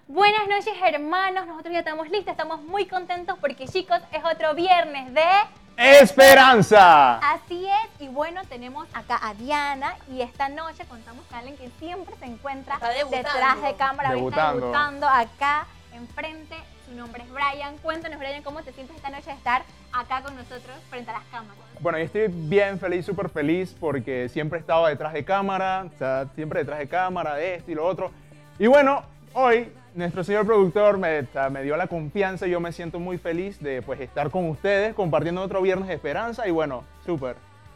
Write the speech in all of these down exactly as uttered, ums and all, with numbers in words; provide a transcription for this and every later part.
Buenas noches, hermanos. Nosotros ya estamos listos, estamos muy contentos porque, chicos, es otro viernes de Esperanza. Así es, y bueno, tenemos acá a Diana y esta noche contamos con alguien que siempre se encuentra Está debutando. detrás de cámara, hoy está Debutando. debutando acá enfrente. Su nombre es Brian. Cuéntanos, Brian, cómo te sientes esta noche de estar acá con nosotros frente a las cámaras. Bueno, yo estoy bien feliz, súper feliz porque siempre he estado detrás de cámara, o sea, siempre detrás de cámara, de esto y lo otro. Y bueno, hoy nuestro señor productor me, o sea, me dio la confianza y yo me siento muy feliz de pues, estar con ustedes compartiendo otro viernes de esperanza y bueno, súper.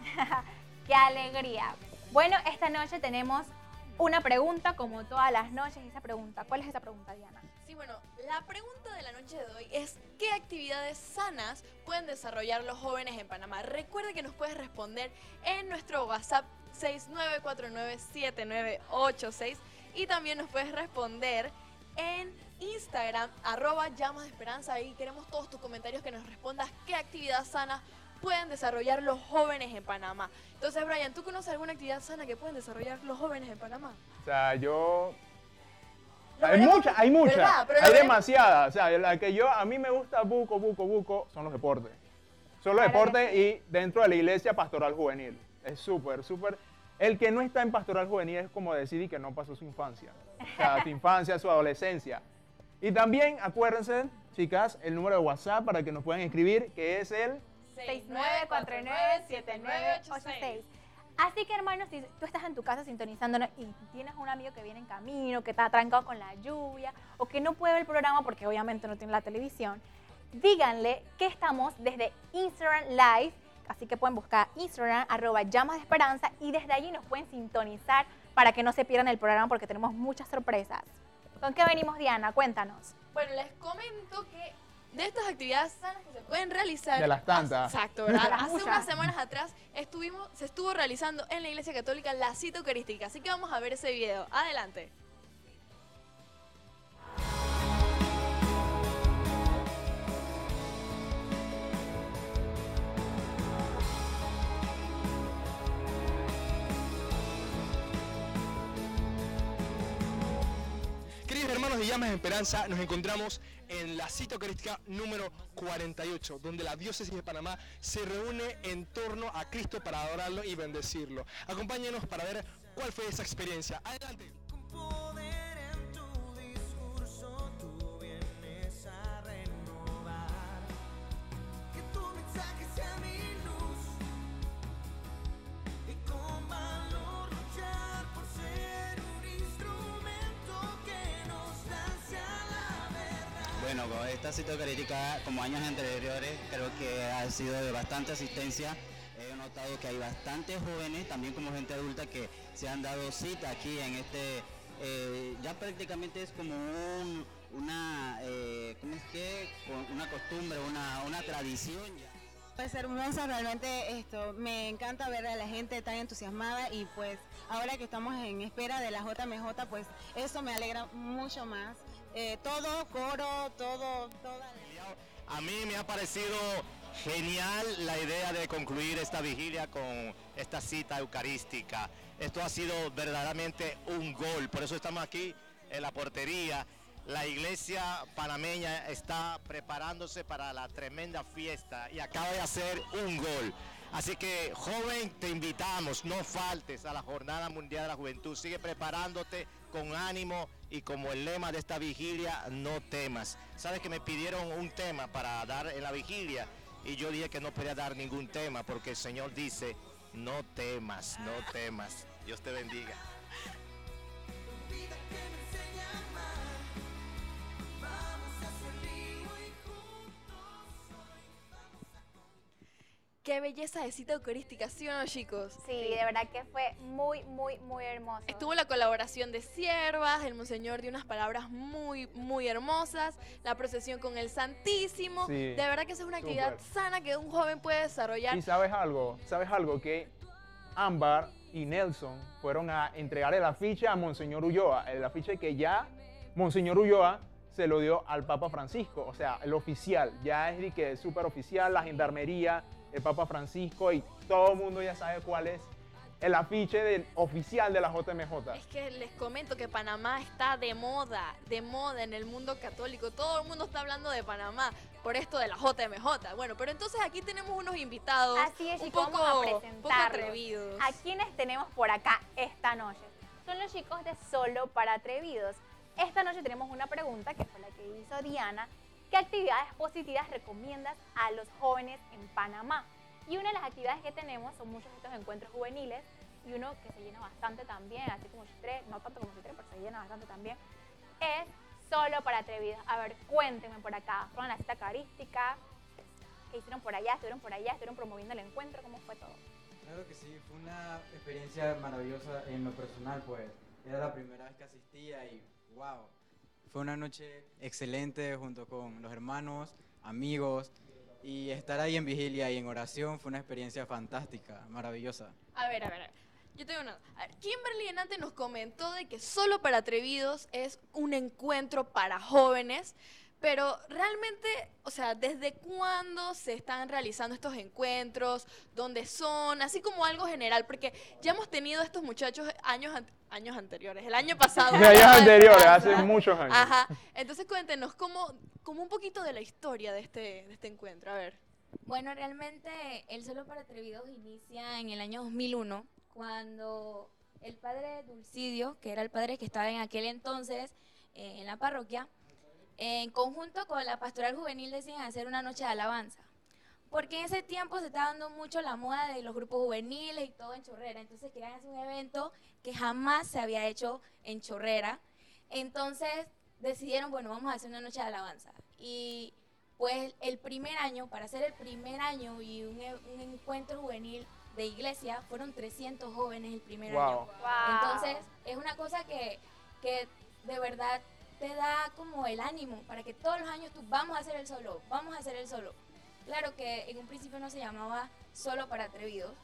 ¡Qué alegría! Bueno, esta noche tenemos una pregunta, como todas las noches, esa pregunta. ¿Cuál es esa pregunta, Diana? Sí, bueno, la pregunta de la noche de hoy es ¿qué actividades sanas pueden desarrollar los jóvenes en Panamá? Recuerda que nos puedes responder en nuestro WhatsApp seis nueve cuatro nueve siete nueve ocho seis y también nos puedes responder en Instagram, arroba llamas de esperanza. Ahí queremos todos tus comentarios, que nos respondas qué actividad sana pueden desarrollar los jóvenes en Panamá. Entonces, Brian, ¿tú conoces alguna actividad sana que pueden desarrollar los jóvenes en Panamá? O sea, yo... Lo Hay veremos, muchas, hay muchas, ¿verdad? Pero lo hay veremos. demasiadas. O sea, la que yo, a mí me gusta buco, buco, buco, son los deportes. Son los Claro que deportes y dentro de la iglesia pastoral juvenil. Es súper, súper. El que no está en pastoral juvenil es como decir que no pasó su infancia. O sea, su infancia, su adolescencia. Y también, acuérdense, chicas, el número de WhatsApp para que nos puedan escribir, que es el... seis nueve cuatro nueve siete nueve ocho seis. Así que, hermanos, si tú estás en tu casa sintonizándonos y tienes un amigo que viene en camino, que está trancado con la lluvia o que no puede ver el programa porque obviamente no tiene la televisión, díganle que estamos desde Instagram Live, así que pueden buscar Instagram, arroba llamas de esperanza, y desde allí nos pueden sintonizar para que no se pierdan el programa porque tenemos muchas sorpresas. ¿Con qué venimos, Diana? Cuéntanos. Bueno, les comento que de estas actividades sanas que se pueden realizar... De las tantas. Exacto, ¿verdad? De las Hace muchas. unas semanas atrás estuvimos, se estuvo realizando en la Iglesia Católica la cita eucarística, así que vamos a ver ese video. Adelante. Queridos hermanos de Llamas de Esperanza, nos encontramos en la cita eucarística número cuarenta y ocho, donde la diócesis de Panamá se reúne en torno a Cristo para adorarlo y bendecirlo. Acompáñenos para ver cuál fue esa experiencia. Adelante. Poder en tu discurso, tú vienes a renovar. Que tu mensaje sea mi luz y con valor luchar por ser un instrumento que nos lance a la verdad. Bueno, con esta cita eucarística, como años anteriores, creo que ha sido de bastante asistencia. He notado que hay bastantes jóvenes, también como gente adulta, que se han dado cita aquí en este, eh, ya prácticamente es como un, una, eh, ¿cómo es que? Una costumbre, una, una tradición ya. Pues hermosa, realmente esto, me encanta ver a la gente tan entusiasmada y pues ahora que estamos en espera de la J M J, pues eso me alegra mucho más. Eh, todo, coro, todo, toda la... A mí me ha parecido genial la idea de concluir esta vigilia con esta cita eucarística. Esto ha sido verdaderamente un gol, por eso estamos aquí en la portería. La iglesia panameña está preparándose para la tremenda fiesta y acaba de hacer un gol. Así que, joven, te invitamos, no faltes a la Jornada Mundial de la Juventud. Sigue preparándote con ánimo y como el lema de esta vigilia, no temas. Sabes que me pidieron un tema para dar en la vigilia y yo dije que no podía dar ningún tema porque el Señor dice, no temas, no temas. Dios te bendiga. Vida que me enseña a amar. Vamos a ser libres y juntos hoy vamos a... Qué belleza de cita eucarística, ¿sí o no, chicos? Sí, de verdad que fue muy, muy, muy hermoso. Estuvo la colaboración de siervas, el monseñor dio unas palabras muy, muy hermosas, la procesión con el Santísimo. Sí, De verdad que esa es una actividad súper. sana que un joven puede desarrollar. Y sabes algo, sabes algo que Ámbar y Nelson fueron a entregar el afiche a Monseñor Ulloa, el afiche que ya Monseñor Ulloa se lo dio al Papa Francisco, o sea, el oficial, ya es de que es súper oficial, la gendarmería, el Papa Francisco y todo el mundo ya sabe cuál es el afiche del, oficial de la J M J. Es que les comento que Panamá está de moda, de moda en el mundo católico. Todo el mundo está hablando de Panamá por esto de la J M J. Bueno, pero entonces aquí tenemos unos invitados Así es, un chicos, poco, vamos a poco presentarlos. atrevidos. ¿A quiénes tenemos por acá esta noche? Son los chicos de Solo para Atrevidos. Esta noche tenemos una pregunta que fue la que hizo Diana. ¿Qué actividades positivas recomiendas a los jóvenes en Panamá? Y una de las actividades que tenemos son muchos de estos encuentros juveniles y uno que se llena bastante también, así como Chitré, no tanto como Chitré, pero se llena bastante también, es Solo para Atrevidos. A ver, cuéntenme por acá, fueron a la cita eucarística, ¿qué hicieron por allá? ¿Estuvieron por allá? ¿Estuvieron promoviendo el encuentro? ¿Cómo fue todo? Claro que sí, fue una experiencia maravillosa en lo personal, pues era la primera vez que asistía y wow, fue una noche excelente junto con los hermanos, amigos, y estar ahí en vigilia y en oración fue una experiencia fantástica, maravillosa. A ver, a ver, a ver. Yo tengo una. A ver, Kimberly en antes nos comentó de que Solo para Atrevidos es un encuentro para jóvenes, pero realmente, o sea, ¿desde cuándo se están realizando estos encuentros? ¿Dónde son? Así como algo general, porque ya hemos tenido estos muchachos años, an- años anteriores, el año pasado. De años acaba de anteriores, pasar. hace muchos años. Ajá. Entonces cuéntenos cómo, como un poquito de la historia de este, de este encuentro. A ver. Bueno, realmente el Solo para Atrevidos inicia en el año dos mil uno, cuando el padre Dulcidio, que era el padre que estaba en aquel entonces eh, en la parroquia, en conjunto con la pastoral juvenil deciden hacer una noche de alabanza. Porque en ese tiempo se estaba dando mucho la moda de los grupos juveniles y todo en Chorrera. Entonces querían hacer un evento que jamás se había hecho en Chorrera. Entonces decidieron, bueno, vamos a hacer una noche de alabanza. Y pues el primer año, para hacer el primer año y un, e- un encuentro juvenil de iglesia, fueron trescientos jóvenes el primer Wow. año. Wow. Entonces es una cosa que, que de verdad te da como el ánimo para que todos los años tú vamos a hacer el solo, vamos a hacer el solo. Claro que en un principio no se llamaba Solo para Atrevidos,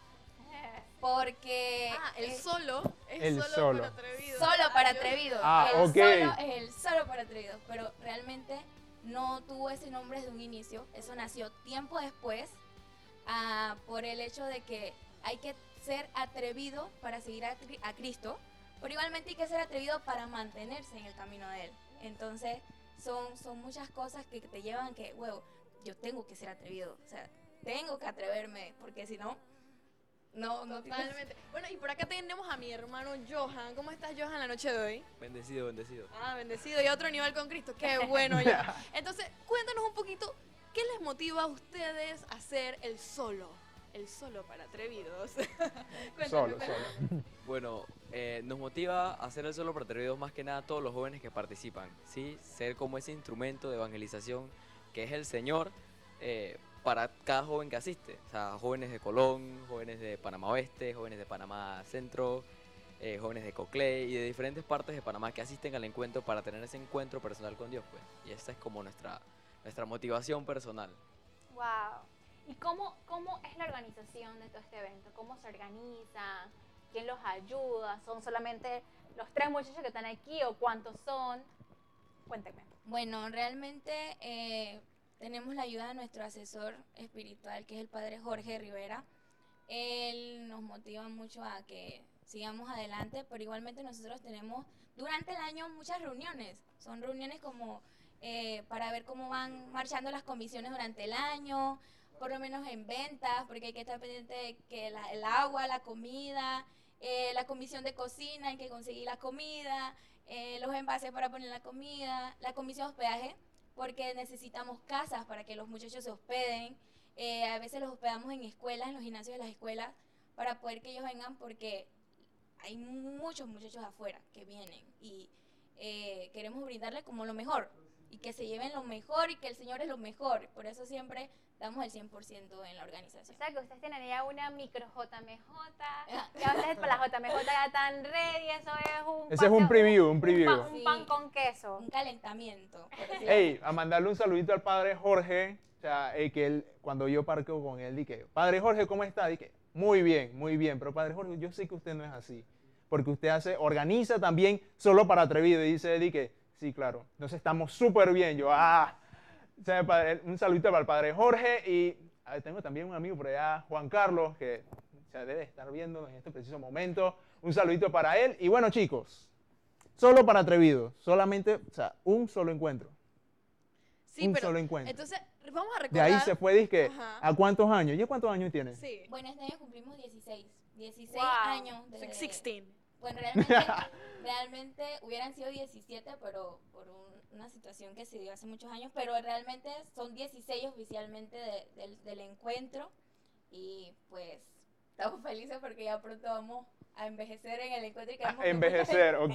porque Ah, el es solo es El solo, solo. para atrevidos. solo para Ah, yo- Atrevidos. Ah, el ok. solo es el solo para Atrevidos, pero realmente no tuvo ese nombre desde un inicio. Eso nació tiempo después, ah, por el hecho de que hay que ser atrevido para seguir a, Cri- a Cristo, pero igualmente hay que ser atrevido para mantenerse en el camino de Él. Entonces, son, son muchas cosas que te llevan que, huevo, yo tengo que ser atrevido, o sea, tengo que atreverme, porque si no, no, no tienes- Totalmente. Bueno, y por acá tenemos a mi hermano Johan. ¿Cómo estás, Johan, la noche de hoy? Bendecido, bendecido. Ah, bendecido y a otro nivel con Cristo. Qué bueno, ya. Entonces, cuéntanos un poquito, ¿qué les motiva a ustedes a hacer el solo? El solo para atrevidos. Cuéntame, Solo, cuéntame. solo. Bueno, eh, nos motiva a hacer el solo para atrevidos más que nada todos los jóvenes que participan, ¿sí? Ser como ese instrumento de evangelización que es el Señor eh, para cada joven que asiste. O sea, jóvenes de Colón, jóvenes de Panamá Oeste, jóvenes de Panamá Centro, eh, jóvenes de Coclé y de diferentes partes de Panamá que asisten al encuentro para tener ese encuentro personal con Dios, pues. Y esa es como nuestra, nuestra motivación personal. Wow. ¿Y cómo, cómo es la organización de todo este evento? ¿Cómo se organiza? ¿Quién los ayuda? ¿Son solamente los tres muchachos que están aquí o cuántos son? Cuéntenme. Bueno, realmente eh, tenemos la ayuda de nuestro asesor espiritual, que es el padre Jorge Rivera. Él nos motiva mucho a que sigamos adelante, pero igualmente nosotros tenemos durante el año muchas reuniones. Son reuniones como eh, para ver cómo van marchando las comisiones durante el año, por lo menos en ventas, porque hay que estar pendiente de que la- el agua, la comida, eh, la comisión de cocina, hay que conseguir la comida, eh, los envases para poner la comida, la comisión de hospedaje, porque necesitamos casas para que los muchachos se hospeden. Eh, a veces los hospedamos en escuelas, en los gimnasios de las escuelas, para poder que ellos vengan, porque hay muchos muchachos afuera que vienen y eh, queremos brindarles como lo mejor y que se lleven lo mejor y que el Señor es lo mejor. Por eso siempre damos el cien por ciento en la O organización. sea que ustedes tienen ya una micro J M J. Ya ustedes para la J M J ya están ready. Eso es un Ese es un paseo, preview, un preview. pan, un Sí. pan con queso. Un calentamiento. por así Ey, a mandarle un saludito al padre Jorge, o sea, eh, que él, cuando yo parqueo con él, dije, padre Jorge, ¿cómo está? Dije, muy bien, muy bien, pero padre Jorge, yo sé que usted no es así, porque usted hace, organiza también solo para atrevido, y dice él, que sí, claro, entonces estamos súper bien, yo, ah, o sea, padre, un saludito para el padre Jorge, y ah, tengo también un amigo por allá, Juan Carlos, que o sea, debe estar viendo en este preciso momento. Un saludito para él. Y bueno, chicos, solo para atrevidos, solamente, o sea, un solo encuentro. Sí, un pero solo encuentro. entonces vamos a De recordar. ahí se fue, dizque, Ajá. ¿a cuántos años? ¿Y cuántos años tiene? Sí. Bueno, este año cumplimos dieciséis. dieciséis Wow. años de... dieciséis. Bueno, realmente, realmente hubieran sido diecisiete, pero por un- una situación que se dio hace muchos años, pero realmente son dieciséis oficialmente de- del, del encuentro y pues estamos felices porque ya pronto vamos a envejecer en el encuentro y queremos que Envejecer, ok.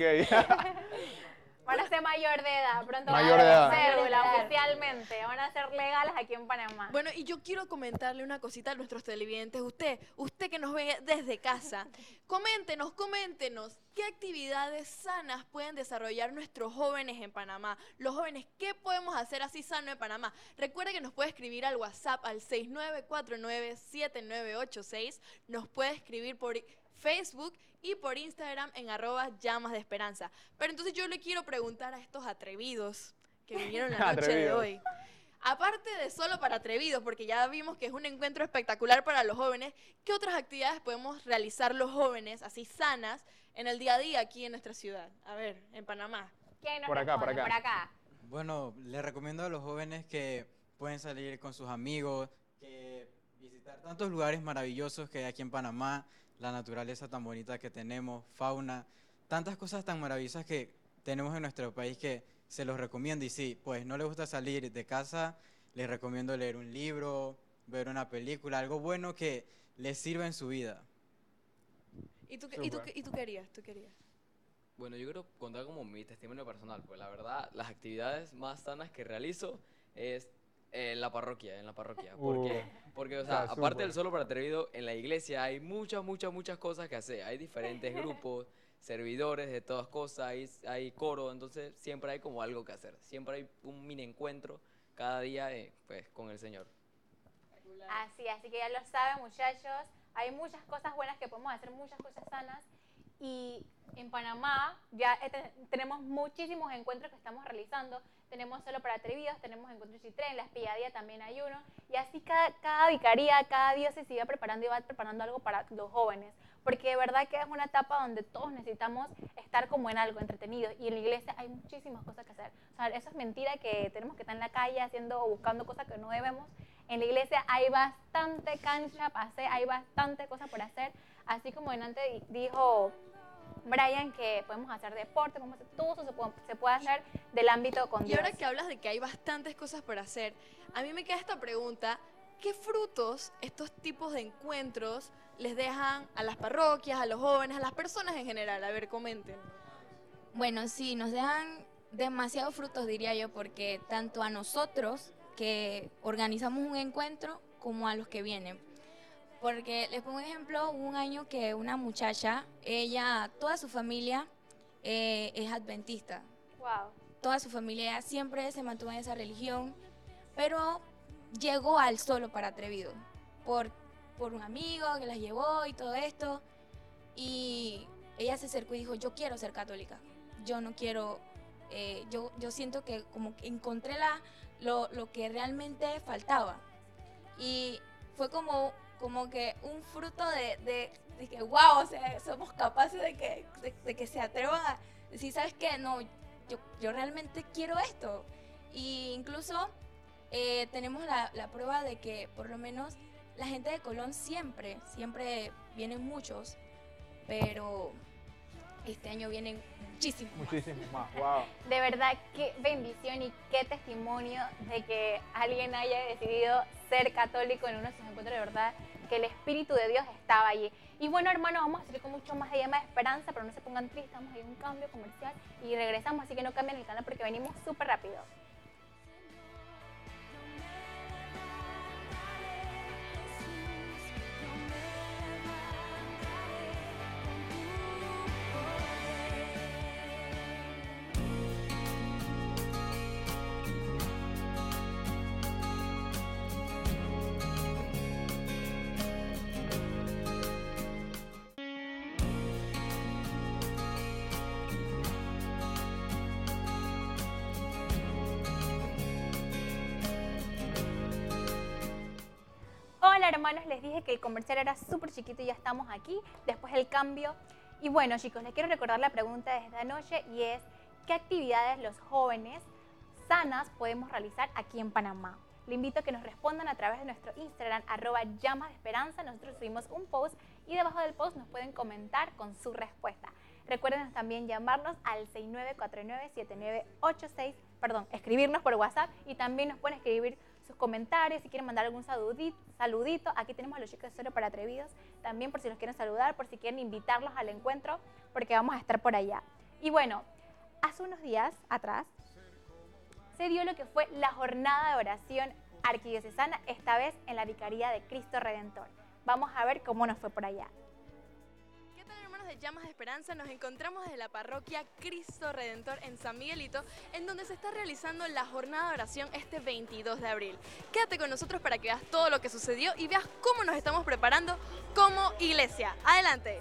Van a ser mayor de edad, pronto Mayor van a de edad. tener cédula Claro. oficialmente, van a ser legales aquí en Panamá. Bueno, y yo quiero comentarle una cosita a nuestros televidentes. Usted, usted que nos ve desde casa, coméntenos, coméntenos qué actividades sanas pueden desarrollar nuestros jóvenes en Panamá. Los jóvenes, ¿qué podemos hacer así sano en Panamá? Recuerde que nos puede escribir al WhatsApp al seis nueve cuatro nueve siete nueve ocho seis. Nos puede escribir por Facebook y por Instagram en arroba llamas de esperanza. Pero entonces yo le quiero preguntar a estos atrevidos que vinieron la noche de Atrevidos. hoy. Aparte de solo para atrevidos, porque ya vimos que es un encuentro espectacular para los jóvenes, ¿qué otras actividades podemos realizar los jóvenes, así sanas, en el día a día aquí en nuestra ciudad? A ver, en Panamá. ¿Quién nos Por acá, por responde? acá. Por acá. Bueno, les recomiendo a los jóvenes que pueden salir con sus amigos, que visitar tantos lugares maravillosos que hay aquí en Panamá, la naturaleza tan bonita que tenemos, fauna, tantas cosas tan maravillosas que tenemos en nuestro país que se los recomiendo. Y si pues no les gusta salir de casa, les recomiendo leer un libro, ver una película, algo bueno que les sirva en su vida. ¿Y tú, qué- y tú, Súper. qué- y tú querías? ¿Tú querías? Bueno, yo quiero contar como mi testimonio personal, pues la verdad, las actividades más sanas que realizo es en la parroquia, en la parroquia. Porque, porque o sea, está aparte súper. del solo para atrevido, en la iglesia hay muchas, muchas, muchas cosas que hacer. Hay diferentes grupos, servidores de todas cosas, hay, hay coro, entonces siempre hay como algo que hacer. Siempre hay un mini encuentro cada día eh, pues, con el Señor. Así, así que ya lo saben, muchachos. Hay muchas cosas buenas que podemos hacer, muchas cosas sanas. Y en Panamá ya eh, te- tenemos muchísimos encuentros que estamos realizando. Tenemos solo para atrevidos, tenemos encuentros Chitré, en la Espilladía también hay uno. Y así cada, cada vicaría, cada diócesis se va preparando y va preparando algo para los jóvenes. Porque de verdad que es una etapa donde todos necesitamos estar como en algo, entretenidos. Y en la iglesia hay muchísimas cosas que hacer. O sea, eso es mentira que tenemos que estar en la calle haciendo o buscando cosas que no debemos. En la iglesia hay bastante cancha para hacer, hay bastante cosas por hacer. Así como antes dijo Brian, que podemos hacer deporte, podemos hacer, todo eso se puede, se puede hacer del ámbito con Y Dios. ahora que hablas de que hay bastantes cosas por hacer, a mí me queda esta pregunta: ¿qué frutos estos tipos de encuentros les dejan a las parroquias, a los jóvenes, a las personas en general? A ver, comenten. Bueno, sí, nos dejan demasiados frutos, diría yo, porque tanto a nosotros que organizamos un encuentro como a los que vienen. Porque les pongo un ejemplo, hubo un año que una muchacha, ella, toda su familia eh, es adventista. Wow. Toda su familia siempre se mantuvo en esa religión, pero llegó al solo para atrevido por, por un amigo que las llevó y todo esto. Y ella se acercó y dijo, yo quiero ser católica, yo no quiero, eh, yo, yo siento que como que encontré la, lo, lo que realmente faltaba. Y fue como, como que un fruto de, de, de que, wow, o sea, somos capaces de que, de, de que se atrevan a decir, ¿sabes qué? No, yo, yo realmente quiero esto. Y incluso eh, tenemos la, la prueba de que por lo menos la gente de Colón siempre, siempre vienen muchos, pero este año vienen muchísimos más. Muchísimos más, wow. De verdad, qué bendición y qué testimonio de que alguien haya decidido ser católico en uno de sus encuentros. De verdad que el Espíritu de Dios estaba allí. Y bueno, hermanos, vamos a seguir con mucho más de Llama de Esperanza, pero no se pongan tristes, vamos a ir a un cambio comercial y regresamos, así que no cambien el canal porque venimos súper rápido. Hola hermanos, les dije que el comercial era súper chiquito y ya estamos aquí después del cambio. Y bueno chicos, les quiero recordar la pregunta de esta noche y es ¿qué actividades los jóvenes sanas podemos realizar aquí en Panamá? Le invito a que nos respondan a través de nuestro Instagram, arroba llamas de esperanza. Nosotros subimos un post y debajo del post nos pueden comentar con su respuesta. Recuerden también llamarnos al seis nueve cuatro nueve, siete nueve ocho seis, perdón, escribirnos por WhatsApp y también nos pueden escribir sus comentarios, si quieren mandar algún saludito, saludito. Aquí tenemos a los chicos de Solo para Atrevidos, también por si los quieren saludar, por si quieren invitarlos al encuentro, porque vamos a estar por allá. Y bueno, hace unos días atrás se dio lo que fue la jornada de oración arquidiocesana, esta vez en la Vicaría de Cristo Redentor. Vamos a ver cómo nos fue por allá. ¿Qué tal hermanos de Llamas de Esperanza? Nos encontramos desde la parroquia Cristo Redentor en San Miguelito, en donde se está realizando la jornada de oración este veintidós de abril. Quédate con nosotros para que veas todo lo que sucedió y veas cómo nos estamos preparando como iglesia. ¡Adelante!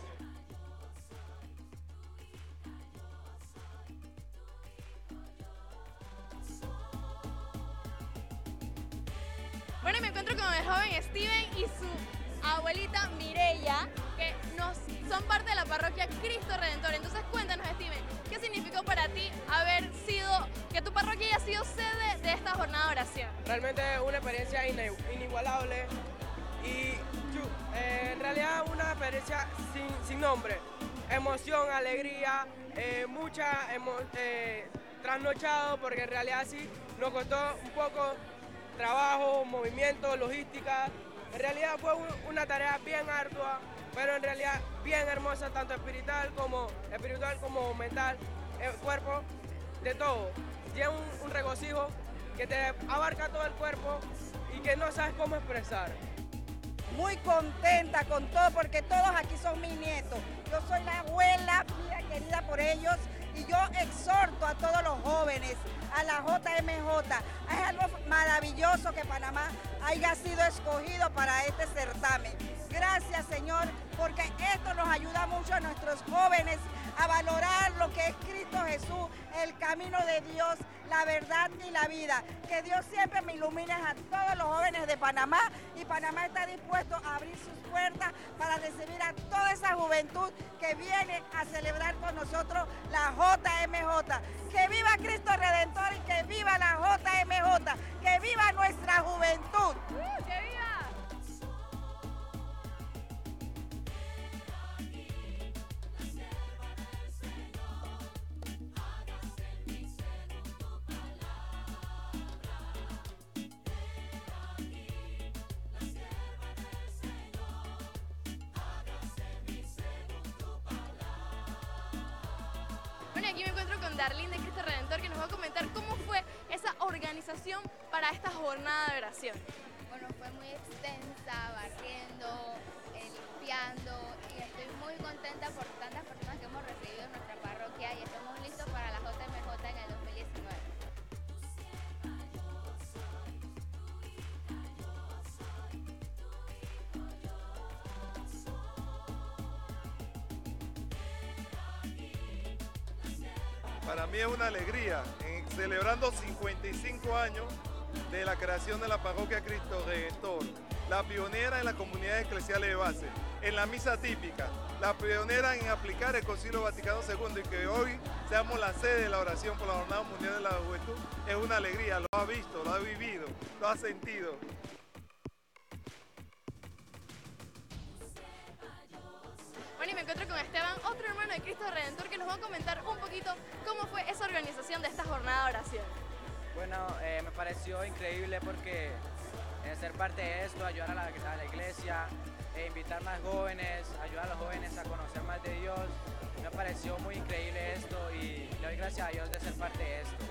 Bueno, y me encuentro con el joven Steven y su abuelita Mireya, que nos son parte de la parroquia Cristo Redentor. Entonces cuéntanos, Steven, ¿qué significó para ti haber sido, que tu parroquia haya sido sede de esta jornada de oración? Realmente una experiencia inigualable y eh, en realidad una experiencia sin, sin nombre. Emoción, alegría, eh, mucha emo, eh, trasnochado, porque en realidad sí nos costó un poco trabajo, movimiento, logística. En realidad fue una tarea bien ardua, pero en realidad bien hermosa, tanto espiritual como, espiritual como mental, el cuerpo, de todo. Tiene un, un regocijo que te abarca todo el cuerpo y que no sabes cómo expresar. Muy contenta con todo porque todos aquí son mis nietos. Yo soy la abuela, mía querida por ellos, y yo exhorto a todos los jóvenes, a la J M J. Es algo maravilloso que Panamá haya sido escogido para este certamen. Gracias, Señor, porque esto nos ayuda mucho a nuestros jóvenes a valorar lo que es Cristo Jesús, el camino de Dios, la verdad y la vida. Que Dios siempre me ilumine a todos los jóvenes de Panamá, y Panamá está dispuesto a abrir sus puertas para recibir a toda esa juventud que viene a celebrar con nosotros la J M J. Que viva Cristo Redentor y que viva la J M J, que viva nuestra juventud. ¡Uh, ¡que viva! Bueno, aquí me encuentro con Darlene de Cristo Redentor, que nos va a comentar cómo fue esa organización para esta jornada de oración. Bueno, fue muy extensa, barriendo, eh, limpiando, y estoy muy contenta por tantas personas que hemos recibido en nuestra parroquia y estamos listos para la J M J en el dos mil diecinueve. Para mí es una alegría, en, celebrando cincuenta y cinco años de la creación de la parroquia Cristo Redentor, la pionera en las comunidades eclesiales de base, en la misa típica, la pionera en aplicar el Concilio Vaticano segundo, y que hoy seamos la sede de la oración por la Jornada Mundial de la Juventud, es una alegría. Lo ha visto, lo ha vivido, lo ha sentido. Bueno, y me encuentro con Esteban, otro hermano de Cristo Redentor, que nos va a comentar un poquito cómo fue esa organización de esta jornada de oración. Bueno, eh, me pareció increíble porque eh, ser parte de esto, ayudar a la, a la iglesia, eh, invitar más jóvenes, ayudar a los jóvenes a conocer más de Dios. Me pareció muy increíble esto y le doy gracias a Dios de ser parte de esto.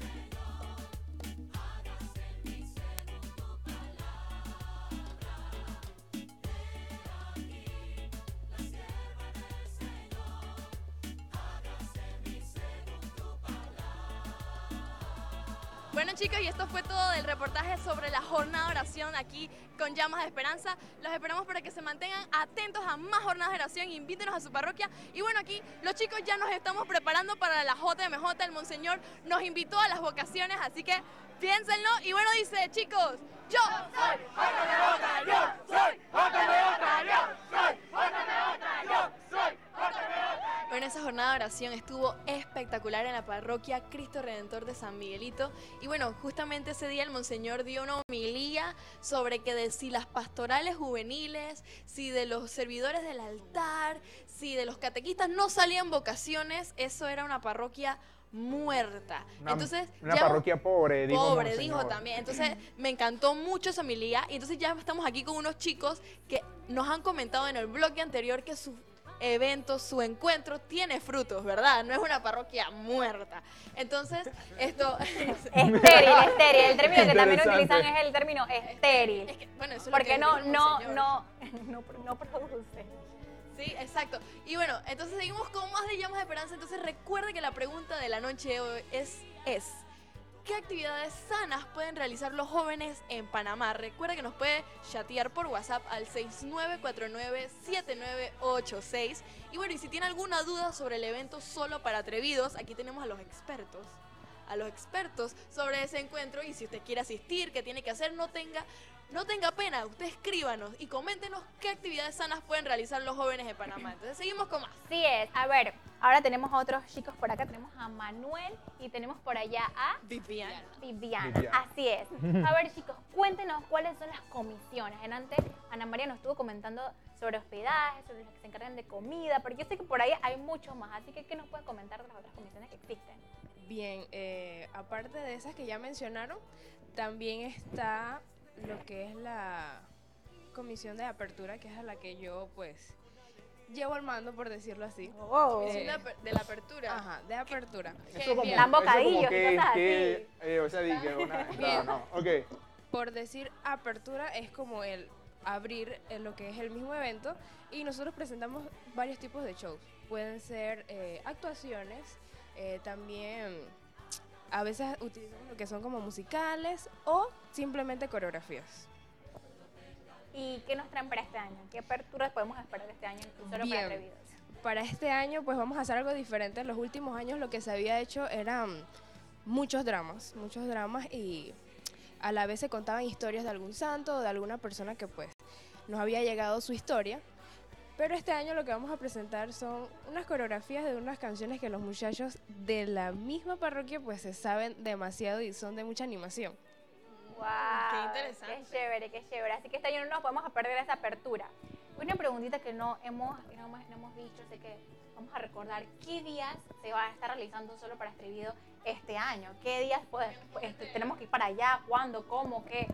Bueno chicos, y esto fue todo del reportaje sobre la jornada de oración aquí con Llamas de Esperanza. Los esperamos para que se mantengan atentos a más jornadas de oración, invítenos a su parroquia. Y bueno, aquí los chicos ya nos estamos preparando para la J M J. El Monseñor nos invitó a las vocaciones, así que piénsenlo. Y bueno, dice, chicos, yo soy J M J, yo jornada de oración estuvo espectacular en la parroquia Cristo Redentor de San Miguelito. Y bueno, justamente ese día el monseñor dio una homilía sobre que de si las pastorales juveniles, si de los servidores del altar, si de los catequistas no salían vocaciones, eso era una parroquia muerta. Una, entonces, una ya parroquia pobre, dijo pobre, Monseñor. dijo también. Entonces, me encantó mucho esa homilía. Y entonces ya estamos aquí con unos chicos que nos han comentado en el bloque anterior que su evento, su encuentro tiene frutos, ¿verdad? No es una parroquia muerta. Entonces, esto... Estéril, estéril. El término que también Interesante. utilizan es el término estéril. Es que, bueno, eso es lo Porque que no, dijo el no, monseñor. no, no, no produce. Sí, exacto. Y bueno, entonces seguimos con más de Llamas de Esperanza. Entonces recuerde que la pregunta de la noche de hoy es, es ¿qué actividades sanas pueden realizar los jóvenes en Panamá? Recuerda que nos puede chatear por WhatsApp al seis nueve cuatro nueve siete nueve ocho seis. Y bueno, y si tiene alguna duda sobre el evento Solo para Atrevidos, aquí tenemos a los expertos. A los expertos sobre ese encuentro. Y si usted quiere asistir, qué tiene que hacer, no tenga... No tenga pena, usted escríbanos y coméntenos qué actividades sanas pueden realizar los jóvenes de Panamá. Entonces seguimos con más. Sí es. A ver, ahora tenemos a otros chicos por acá. Tenemos a Manuel y tenemos por allá a Viviana. Viviana. Viviana. Así es. A ver, chicos, cuéntenos cuáles son las comisiones. En antes, Ana María nos estuvo comentando sobre hospedaje, sobre los que se encargan de comida, pero yo sé que por ahí hay mucho más. Así que, ¿qué nos puede comentar de las otras comisiones que existen? Bien, eh, aparte de esas que ya mencionaron, también está lo que es la comisión de apertura, que es a la que yo pues llevo el mando, por decirlo así. Oh. Eh, Comisión de aper- de la apertura. Ajá, de apertura. Eso como, Dan bocadillos eso como y que, cosas que, eh, o sea, di que una... Bien. No, no, ok. Por decir apertura es como el abrir eh, lo que es el mismo evento, y nosotros presentamos varios tipos de shows. Pueden ser eh, actuaciones, eh, también a veces utilizamos lo que son como musicales o simplemente coreografías. ¿Y qué nos traen para este año? ¿Qué aperturas podemos esperar este año en Solo para Bien. Atrevidos? Para este año pues vamos a hacer algo diferente. En los últimos años lo que se había hecho eran muchos dramas, muchos dramas, y a la vez se contaban historias de algún santo o de alguna persona que pues nos había llegado su historia. Pero este año lo que vamos a presentar son unas coreografías de unas canciones que los muchachos de la misma parroquia pues se saben demasiado y son de mucha animación. ¡Wow! Qué interesante. Qué chévere, qué chévere. Así que este año no nos podemos perder esa apertura. Una preguntita que no hemos, que no hemos, no hemos dicho, sé que vamos a recordar qué días se va a estar realizando Solo para Atrevido este año. ¿Qué días pues, pues, tenemos que ir para allá? ¿Cuándo? ¿Cómo? ¿Qué?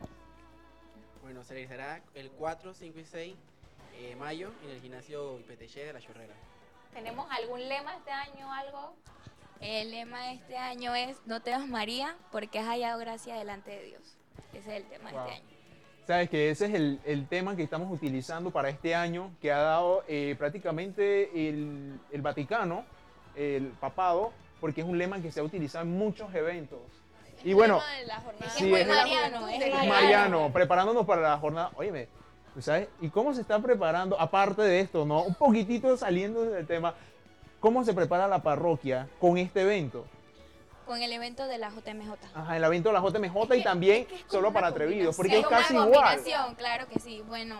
Bueno, se realizará el cuatro, cinco y seis de mayo en el gimnasio I P T G de La Chorrera. ¿Tenemos algún lema este año, algo? El lema de este año es no temas María porque has hallado gracia delante de Dios. Ese es el tema Wow. de este año. Sabes que ese es el, el tema que estamos utilizando para este año, que ha dado eh, prácticamente el, el Vaticano, el papado, porque es un lema que se ha utilizado en muchos eventos. Y bueno, Tema de la jornada sí, de es la mariano, juventud es de- es mariano, preparándonos para la jornada. Óyeme, ¿tú sabes? ¿Y cómo se está preparando? Aparte de esto, ¿no? Un poquitito saliendo del tema, ¿cómo se prepara la parroquia con este evento? Con el evento de la J M J. Ajá, el evento de la J M J y también Solo para Atrevidos, porque Sí, es como casi una igual. combinación, claro que sí. Bueno,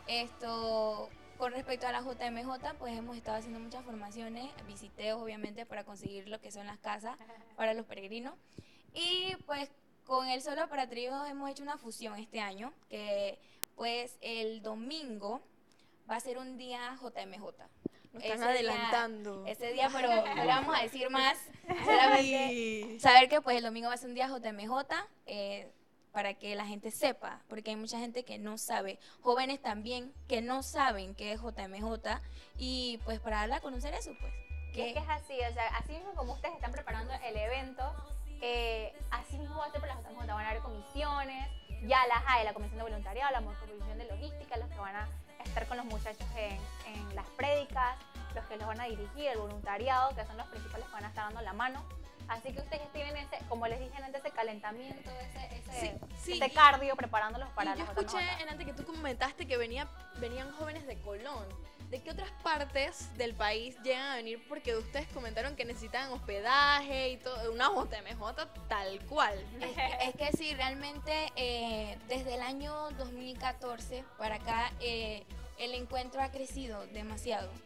esto con respecto a la J M J, pues hemos estado haciendo muchas formaciones, visiteos obviamente para conseguir lo que son las casas para los peregrinos. Y pues con el Solo para Atrevidos hemos hecho una fusión este año, que pues el domingo va a ser un día J M J. Nos están Ese día- adelantando. ese día, pero no le vamos a decir más. Solamente saber que pues el domingo va a ser un día J M J, eh, para que la gente sepa, porque hay mucha gente que no sabe, jóvenes también que no saben qué es J M J, y pues para darle a conocer eso, pues. Es que es así, o sea, así mismo como ustedes están preparando el evento, eh, así mismo va a ser para las J M J, van a haber comisiones, ya las hay, la comisión de voluntariado, la comisión de logística, los que van a estar con los muchachos en, en las prédicas, los que los van a dirigir, el voluntariado, que son los principales que van a estar dando la mano. Así que ustedes tienen ese, como les dije antes, ese calentamiento, ese, ese, Sí, sí, ese y- cardio preparándolos para Y yo la J M J. escuché en antes que tú comentaste que venía, venían jóvenes de Colón. ¿De qué otras partes del país llegan a venir? Porque ustedes comentaron que necesitan hospedaje y todo, una J M J tal cual. Es que, es que sí, realmente eh, desde el año dos mil catorce para acá eh, el encuentro ha crecido demasiado.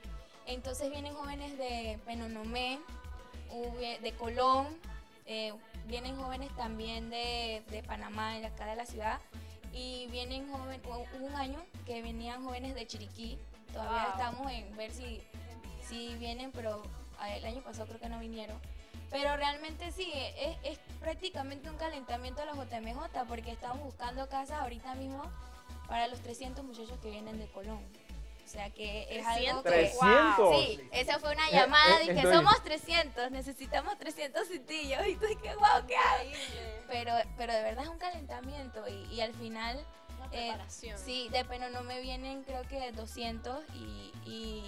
Entonces vienen jóvenes de Penonomé, hubie- de Colón, eh, vienen jóvenes también de, de Panamá, de acá de la ciudad, y vienen jóvenes, hubo un año que venían jóvenes de Chiriquí. Todavía Wow. estamos en ver si, si vienen, pero ah, el año pasado creo que no vinieron. Pero realmente sí, es, es prácticamente un calentamiento de la J M J, porque estamos buscando casas ahorita mismo para los trescientos muchachos que vienen de Colón. O sea que es algo que... ¿trescientos? Sí, esa fue una Eh, llamada eh, de que estoy- somos trescientos, necesitamos trescientos citillos. Y tú dices, wow, ¿qué hago? Pero, pero de verdad es un calentamiento y, y al final... Una eh, preparación. sí, de Penonomé vienen creo que doscientos y, y,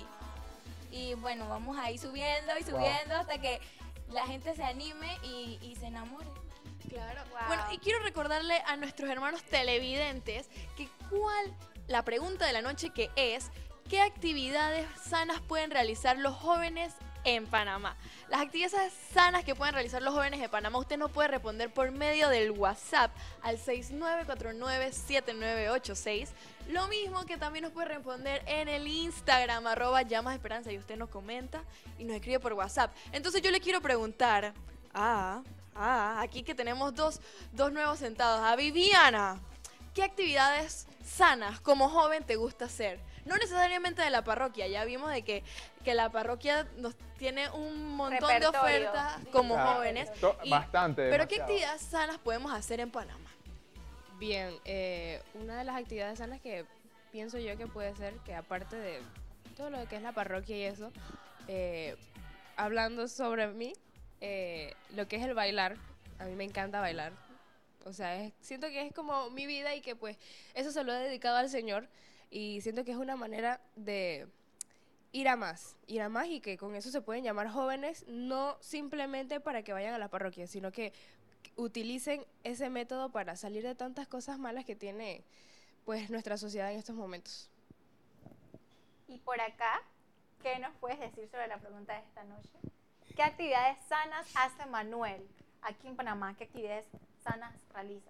y bueno, vamos a ir subiendo y subiendo hasta que la gente se anime y, y se enamore. Claro. Bueno, y quiero recordarle a nuestros hermanos televidentes que cuál, la pregunta de la noche que es, ¿qué actividades sanas pueden realizar los jóvenes en Panamá? Las actividades sanas que pueden realizar los jóvenes de Panamá, usted nos puede responder por medio del WhatsApp al seis nueve cuatro nueve siete nueve ocho seis. Lo mismo que también nos puede responder en el Instagram, arroba llamas de esperanza, y usted nos comenta y nos escribe por WhatsApp. Entonces yo le quiero preguntar a, a aquí que tenemos dos, dos nuevos sentados, a Viviana, ¿qué actividades sanas como joven te gusta hacer? No necesariamente de la parroquia, ya vimos de que, que la parroquia nos tiene un montón de Repertorio. ofertas como Claro, jóvenes. to- y- bastante, Pero ¿qué demasiado. actividades sanas podemos hacer en Panamá? Bien, eh, una de las actividades sanas que pienso yo que puede ser, que aparte de todo lo que es la parroquia y eso, eh, hablando sobre mí, eh, lo que es el bailar, a mí me encanta bailar. O sea, es- siento que es como mi vida y que pues eso se lo he dedicado al Señor y siento que es una manera de ir a más, ir a más y que con eso se pueden llamar jóvenes, no simplemente para que vayan a la parroquia, sino que utilicen ese método para salir de tantas cosas malas que tiene pues nuestra sociedad en estos momentos. Y por acá, ¿qué nos puedes decir sobre la pregunta de esta noche? ¿Qué actividades sanas hace Manuel aquí en Panamá? ¿Qué actividades sanas realizas?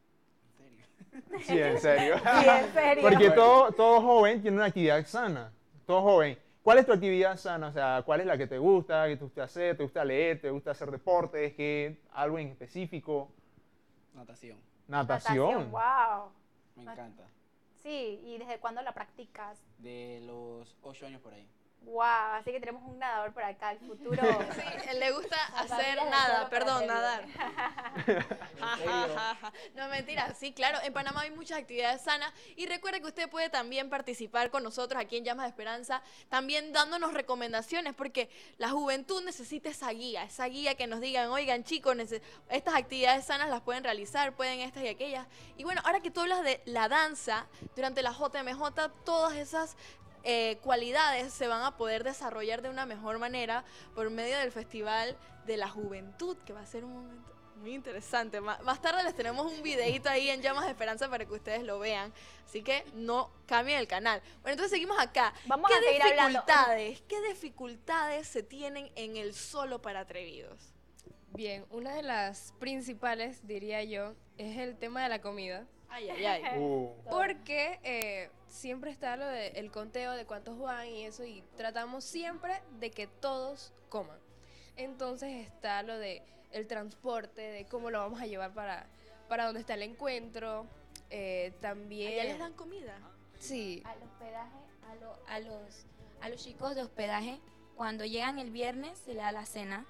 Sí, en serio. Sí, en serio. Porque todo, todo joven tiene una actividad sana. Todo joven. ¿Cuál es tu actividad sana? O sea, ¿cuál es la que te gusta? ¿Qué te gusta hacer? ¿Te gusta leer? ¿Te gusta hacer deportes? ¿Qué, algo en específico? Natación. Natación. Wow. Me encanta. Sí, ¿y desde cuándo la practicas? De los ocho años por ahí. Wow, así que tenemos un nadador por acá, el futuro. Sí, él le gusta hacer nada, perdón, nadar. Ja, ja, ja, ja. No, mentira, sí, claro, en Panamá hay muchas actividades sanas y recuerde que usted puede también participar con nosotros aquí en Llamas de Esperanza, también dándonos recomendaciones, porque la juventud necesita esa guía, esa guía que nos digan, oigan chicos, nece- estas actividades sanas las pueden realizar, pueden estas y aquellas. Y bueno, ahora que tú hablas de la danza, durante la J M J, todas esas eh, cualidades se van a poder desarrollar de una mejor manera por medio del Festival de la Juventud, que va a ser un momento muy interesante. Ma- Más tarde les tenemos un videito ahí en Llamas de Esperanza para que ustedes lo vean, así que no cambien el canal. Bueno, entonces seguimos acá. Vamos ¿Qué a seguir hablando. dificultades, qué dificultades se tienen en el solo para atrevidos? Bien, una de las principales, diría yo, es el tema de la comida. Ay, ay, ay. Uh. Porque eh, siempre está lo del conteo de cuántos van y eso, y tratamos siempre de que todos coman. Entonces está lo de el transporte, de cómo lo vamos a llevar para, para donde está el encuentro. eh, también... ¿Allá les dan comida? Sí. Al hospedaje, a, lo- a los, a los chicos de hospedaje, cuando llegan el viernes se le da la cena,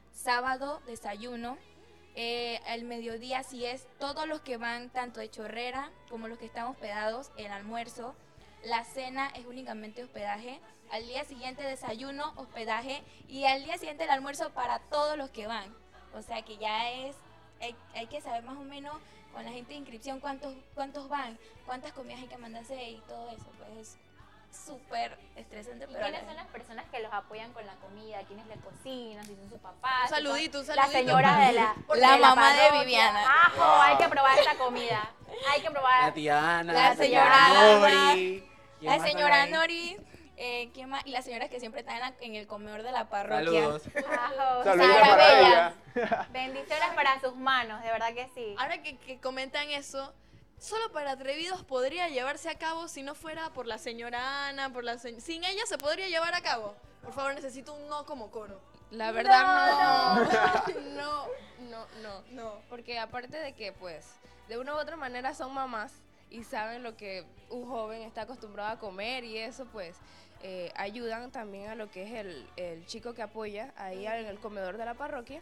sábado desayuno, eh, el mediodía si es todos los que van tanto de Chorrera como los que están hospedados, el almuerzo, la cena es únicamente hospedaje, al día siguiente desayuno, hospedaje y al día siguiente el almuerzo para todos los que van. O sea que ya es, hay, hay que saber más o menos con la gente de inscripción cuántos, cuántos van, cuántas comidas hay que mandarse y todo eso, pues es súper estresante. ¿Y Pero a quiénes la- son las personas que los apoyan con la comida? ¿Quiénes le cocinan? Si son sus papás. Un saludito, un si son saludito. La señora de la, La de mamá de parroquia. Viviana. Ajo, hay que probar esta comida. Hay que probar. La tía Ana. La señora Nori. ¿Quién La más señora están ahí? Nori, eh, ¿quién más? Y las señoras que siempre están en, la- en el comedor de la parroquia. Saludos. Ajo. Saludos Sara para Bella. ella. Bendiciones para sus manos, de verdad que sí. Ahora que, que comentan eso, Solo para Atrevidos podría llevarse a cabo si no fuera por la señora Ana, por la se... sin ella se podría llevar a cabo. Por favor, necesito un no como coro. La verdad no. No, No, no, no. Porque aparte de que, pues, de una u otra manera son mamás y saben lo que un joven está acostumbrado a comer y eso, pues, eh, ayudan también a lo que es el, el chico que apoya ahí en el comedor de la parroquia.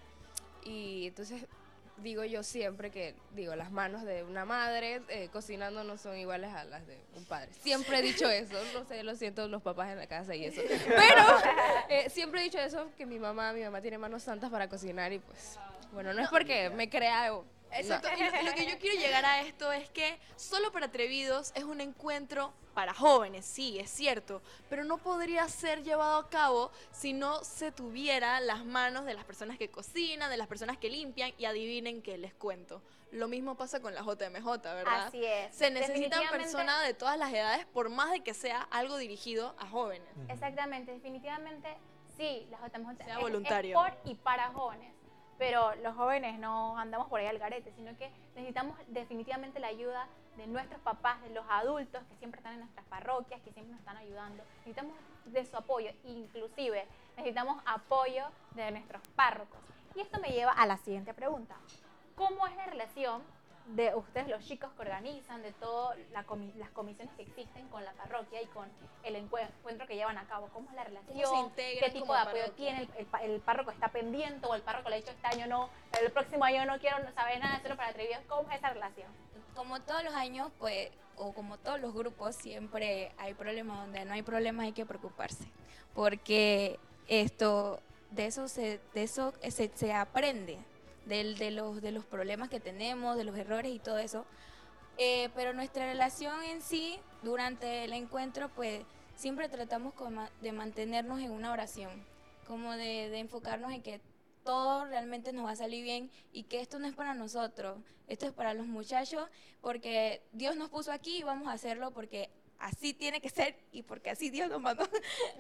Y entonces digo yo siempre que, digo, las manos de una madre eh, cocinando no son iguales a las de un padre. Siempre he dicho eso, no sé, lo siento los papás en la casa y eso. Pero eh, siempre he dicho eso, que mi mamá, mi mamá tiene manos santas para cocinar y pues, bueno, no es porque me crea... Exacto, no. y lo, y lo que yo quiero llegar a esto es que Solo para Atrevidos es un encuentro para jóvenes, sí, es cierto, pero no podría ser llevado a cabo si no se tuviera las manos de las personas que cocinan, de las personas que limpian, y adivinen qué les cuento. Lo mismo pasa con la J M J, ¿verdad? Así es. Se necesitan Definitivamente- personas de todas las edades, por más de que sea algo dirigido a jóvenes. Exactamente, definitivamente sí, la J M J Sea es- voluntario. es por y para jóvenes, pero los jóvenes no andamos por ahí al garete, sino que necesitamos definitivamente la ayuda de nuestros papás, de los adultos que siempre están en nuestras parroquias, que siempre nos están ayudando. Necesitamos de su apoyo, inclusive necesitamos apoyo de nuestros párrocos. Y esto me lleva a la siguiente pregunta. ¿Cómo es la relación de ustedes, los chicos que organizan, de todas la comi las comisiones que existen con la parroquia y con el encue- encuentro que llevan a cabo? ¿Cómo es la relación? ¿Cómo se integran ¿Qué tipo como de apoyo parroquia? tiene? El, el pa- el párroco está pendiente o el párroco le ha dicho este año no, pero el próximo año no quiero saber nada, solo para Atrevidos? ¿Cómo es esa relación? Como todos los años, pues, o como todos los grupos, siempre hay problemas. Donde no hay problemas hay que preocuparse. Porque esto, de eso se, de eso se, se aprende, del, de, los, de los problemas que tenemos, de los errores y todo eso. Eh, pero nuestra relación en sí, durante el encuentro, pues, siempre tratamos como de mantenernos en una oración, como de, de enfocarnos en que todo realmente nos va a salir bien y que esto no es para nosotros, esto es para los muchachos, porque Dios nos puso aquí y vamos a hacerlo porque así tiene que ser y porque así Dios nos mandó.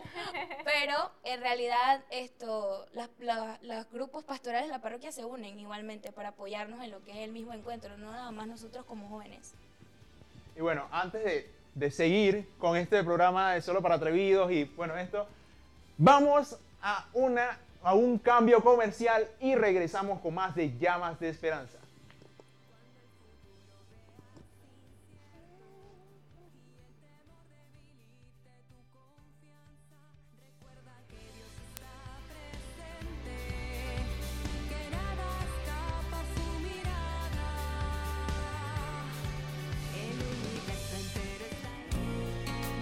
Pero en realidad esto, las, la- los grupos pastorales de la parroquia se unen igualmente para apoyarnos en lo que es el mismo encuentro, no nada más nosotros como jóvenes. Y bueno, antes de, de seguir con este programa de Solo para Atrevidos y bueno, esto, vamos a, una, a un cambio comercial y regresamos con más de Llamas de Esperanza. Que nada escapa su mirada. El universo entero está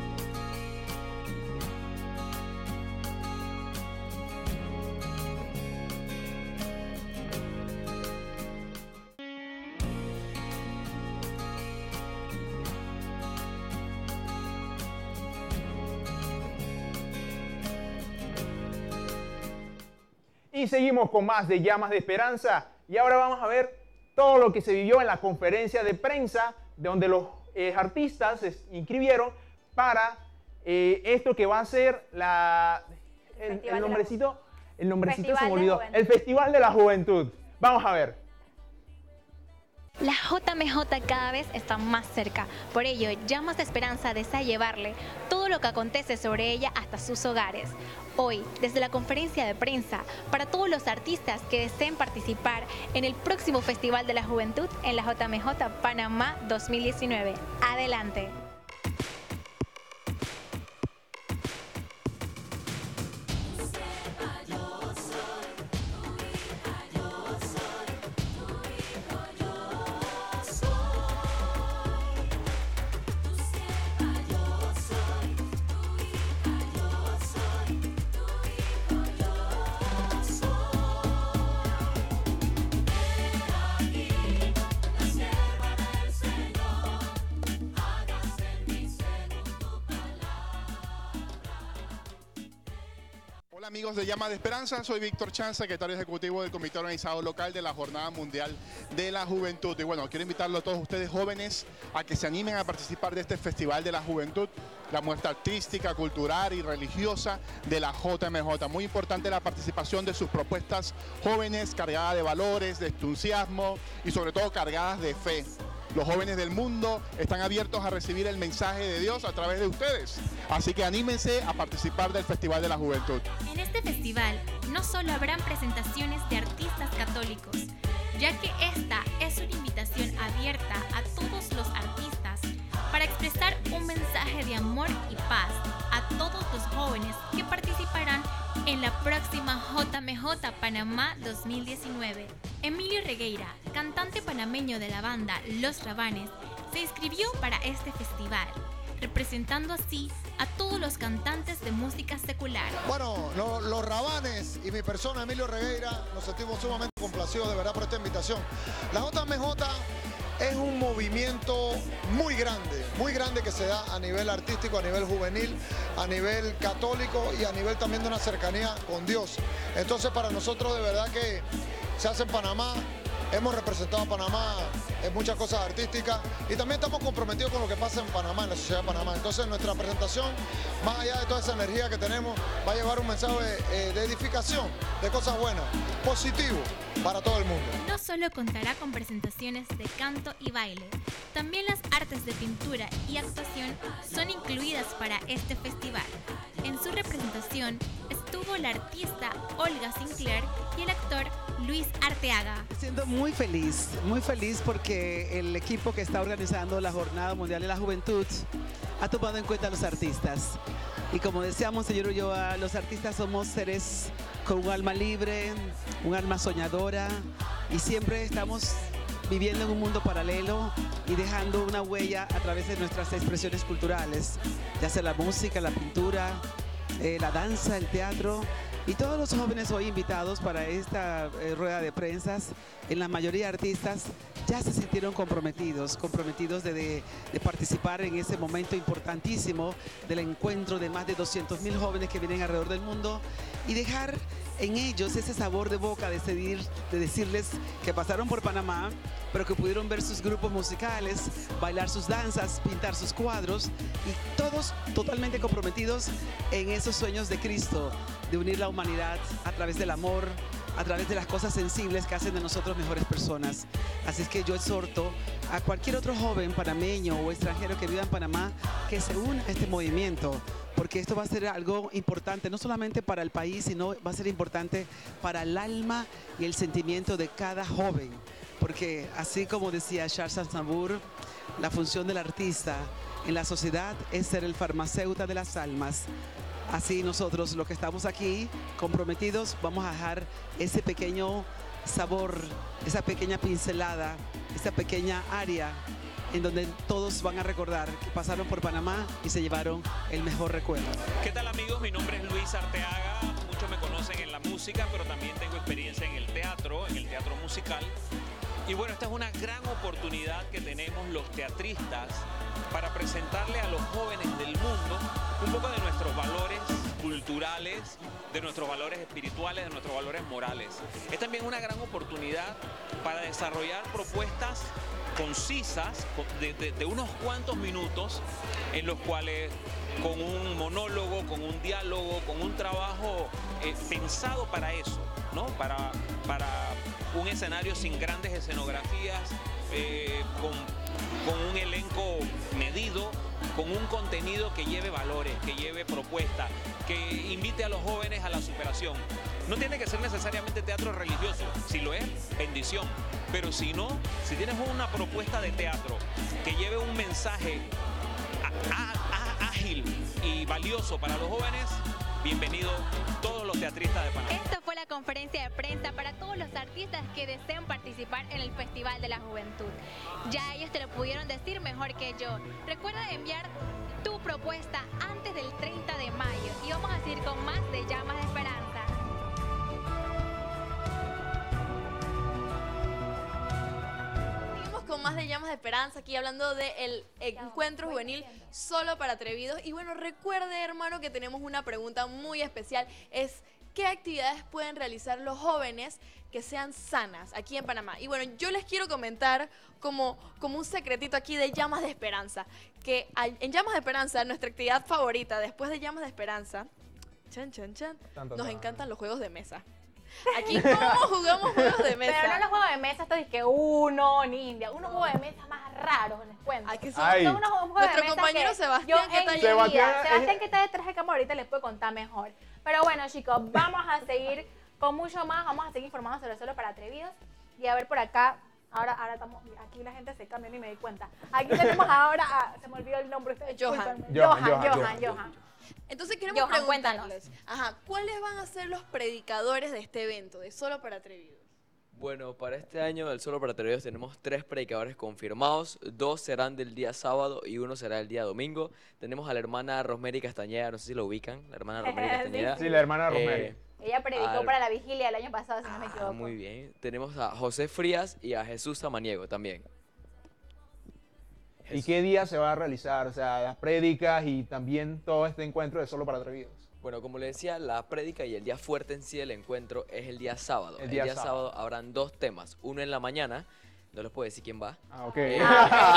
Y seguimos con más de Llamas de Esperanza. Y ahora vamos a ver todo lo que se vivió en la conferencia de prensa, de donde los eh, artistas se inscribieron para eh, esto que va a ser la, el, Festival de el la nombrecito, el nombrecito se me Festival de olvidó, Juventud. el Festival de la Juventud. Vamos a ver. La J M J cada vez está más cerca. Por ello, Llamas de Esperanza desea llevarle todo lo que acontece sobre ella hasta sus hogares. Hoy, desde la conferencia de prensa, para todos los artistas que deseen participar en el próximo Festival de la Juventud en la J M J Panamá dos mil diecinueve. Adelante. Hola amigos de Llama de Esperanza, soy Víctor Chan, secretario ejecutivo del Comité Organizador Local de la Jornada Mundial de la Juventud. Y bueno, quiero invitarlos a todos ustedes jóvenes a que se animen a participar de este Festival de la Juventud, la muestra artística, cultural y religiosa de la J M J. Muy importante la participación de sus propuestas jóvenes, cargadas de valores, de entusiasmo y sobre todo cargadas de fe. Los jóvenes del mundo están abiertos a recibir el mensaje de Dios a través de ustedes. Así que anímense a participar del Festival de la Juventud. En este festival no solo habrán presentaciones de artistas católicos, ya que esta es una invitación abierta a todos los artistas para expresar un mensaje de amor y paz a todos los jóvenes que participarán en la próxima J M J Panamá dos mil diecinueve. Emilio Regueira, cantante panameño de la banda Los Rabanes, se inscribió para este festival, representando así a todos los cantantes de música secular. Bueno, lo- los Rabanes y mi persona, Emilio Regueira, nos sentimos sumamente complacidos de verdad por esta invitación. La J M J es un movimiento muy grande, muy grande que se da a nivel artístico, a nivel juvenil, a nivel católico y a nivel también de una cercanía con Dios. Entonces para nosotros de verdad que se hace en Panamá, hemos representado a Panamá en muchas cosas artísticas y también estamos comprometidos con lo que pasa en Panamá, en la sociedad de Panamá. Entonces nuestra presentación, más allá de toda esa energía que tenemos, va a llevar un mensaje eh, de edificación, de cosas buenas, positivo para todo el mundo. No solo contará con presentaciones de canto y baile, también las artes de pintura y actuación son incluidas para este festival. En su representación estuvo la artista Olga Sinclair y el actor Luis Arteaga. Me siento muy feliz, muy feliz porque el equipo que está organizando la Jornada Mundial de la Juventud ha tomado en cuenta a los artistas. Y como decíamos, señor Ulloa, los artistas somos seres con un alma libre, un alma soñadora y siempre estamos viviendo en un mundo paralelo y dejando una huella a través de nuestras expresiones culturales, ya sea la música, la pintura, eh, la danza, el teatro. Y todos los jóvenes hoy invitados para esta eh, rueda de prensas, en la mayoría artistas ya se sintieron comprometidos, comprometidos de, de, de participar en ese momento importantísimo del encuentro de más de doscientos mil jóvenes que vienen alrededor del mundo y dejar en ellos ese sabor de boca de, decidir, de decirles que pasaron por Panamá, pero que pudieron ver sus grupos musicales, bailar sus danzas, pintar sus cuadros y todos totalmente comprometidos en esos sueños de Cristo, de unir la humanidad a través del amor, a través de las cosas sensibles que hacen de nosotros mejores personas. Así es que yo exhorto a cualquier otro joven panameño o extranjero que viva en Panamá que se una a este movimiento, porque esto va a ser algo importante, no solamente para el país, sino va a ser importante para el alma y el sentimiento de cada joven. Porque así como decía Charles Aznavour, la función del artista en la sociedad es ser el farmacéutico de las almas. Así nosotros, los que estamos aquí comprometidos, vamos a dejar ese pequeño sabor, esa pequeña pincelada, esa pequeña área en donde todos van a recordar que pasaron por Panamá y se llevaron el mejor recuerdo. ¿Qué tal amigos? Mi nombre es Luis Arteaga, muchos me conocen en la música, pero también tengo experiencia en el teatro, en el teatro musical. Y bueno, esta es una gran oportunidad que tenemos los teatristas para presentarle a los jóvenes del mundo un poco de nuestros valores culturales, de nuestros valores espirituales, de nuestros valores morales. Es también una gran oportunidad para desarrollar propuestas concisas de, de, de unos cuantos minutos en los cuales con un monólogo, con un diálogo, con un trabajo eh, pensado para eso, ¿no? Para, para un escenario sin grandes escenografías, eh, con, con un elenco medido, con un contenido que lleve valores, que lleve propuestas, que invite a los jóvenes a la superación. No tiene que ser necesariamente teatro religioso, si lo es, bendición. Pero si no, si tienes una propuesta de teatro que lleve un mensaje a, a, a, ágil y valioso para los jóvenes, bienvenidos todos los teatristas de Panamá. Esta fue la conferencia de prensa para todos los artistas que deseen participar en el Festival de la Juventud. Ya ellos te lo pudieron decir mejor que yo. Recuerda enviar tu propuesta antes del treinta de mayo y vamos a seguir con más de Llamas de Esperanza. Con más de Llamas de Esperanza, aquí hablando del encuentro juvenil solo para atrevidos. Y bueno, recuerde, hermano, que tenemos una pregunta muy especial. Es, ¿qué actividades pueden realizar los jóvenes que sean sanas aquí en Panamá? Y bueno, yo les quiero comentar como, como un secretito aquí de Llamas de Esperanza, que hay, en Llamas de Esperanza, nuestra actividad favorita después de Llamas de Esperanza, chan, chan, chan, nos encantan los juegos de mesa. Aquí cómo jugamos juegos de mesa. Pero no los juegos de mesa, esto es que uno, ninja, unos juegos de mesa más raros, les cuento. Ay, que son, Ay. son unos juegos de Nuestro mesa compañero que Sebastián, yo ¿qué tal? en mi Sebastián vida- es- Sebastián, que está detrás de cámara ahorita, les puede contar mejor. Pero bueno, chicos, vamos a seguir con mucho más. Vamos a seguir informando sobre Solo para Atrevidos. Y a ver por acá. Ahora, ahora estamos, aquí la gente se cambia y me di cuenta. Aquí tenemos ahora a, se me olvidó el nombre. ustedes Johan. discúlpenme. Johan, Johan, Johan, Johan, Johan. Johan. Entonces queremos Johan, preguntarles, ajá, ¿cuáles van a ser los predicadores de este evento, de Solo para Atrevidos? Bueno, para este año del Solo para Atrevidos tenemos tres predicadores confirmados, dos serán del día sábado y uno será el día domingo. Tenemos a la hermana Rosemary Castañeda, no sé si lo ubican, la hermana Rosemary Sí, Castañeda. Sí, la hermana Eh, Rosemary. Ella predicó al- para la vigilia el año pasado, si no me Ah, equivoco. muy bien. Tenemos a José Frías y a Jesús Samaniego también. ¿Y qué día se va a realizar? O sea, las prédicas y también todo este encuentro de Solo para Atrevidos. Bueno, como le decía, la prédica y el día fuerte en sí del encuentro es el día sábado. El El día día, sábado. sábado. habrán dos temas, uno en la mañana, no les puedo decir quién va. Ah, ok. Eh,